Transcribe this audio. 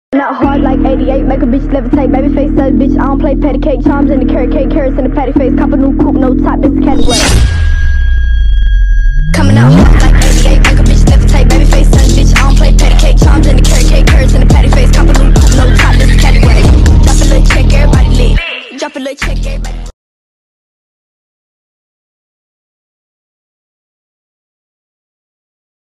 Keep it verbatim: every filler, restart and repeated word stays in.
Not hard like eighty-eight, make a bitch levitate. Baby face says bitch, I don't play patty cake. Charms in the carrot cake, carrots in the patty face. Cop a new coupe, no top, this category. Coming out hard like eighty-eight, make a bitch levitate. Baby face says bitch, I don't play patty cake. Charms in the carrot cake, carrots in the patty face. Cop a new coupe, no top, this category. Drop a little check, everybody lit. Drop a little check, everybody lit.